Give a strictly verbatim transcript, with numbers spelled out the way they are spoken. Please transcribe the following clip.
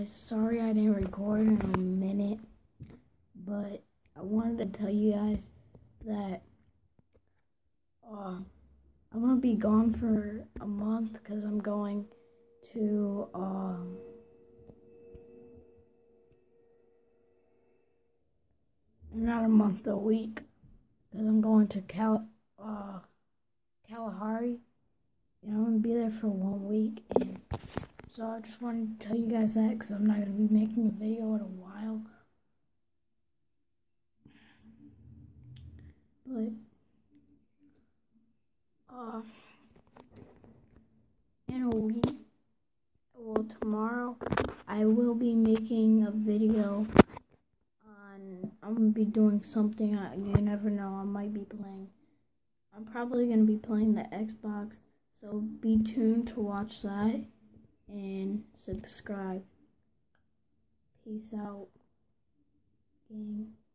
guys, sorry I didn't record in a minute, but I wanted to tell you guys that uh, I'm going to be gone for a month because I'm going to, um, not a month, a week, because I'm going to Cal, uh, Kalahari, and I'm going to be there for one week, and so I just wanted to tell you guys that because I'm not going to be making a video in a while. But, uh, in a week, well, tomorrow, I will be making a video on, I'm going to be doing something, I, you never know, I might be playing. I'm probably going to be playing the Xbox, so be tuned to watch that. And subscribe. Peace out, gang.